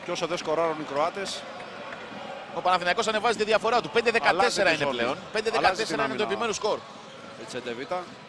Και όσο δεν σκοράρουν οι Κροάτες, Ο Παναθηναϊκός ανεβάζει τη διαφορά του. 5-14 είναι πλέον. 5-14 είναι το επιμέρου σκορ. η Τσεντεβίτα.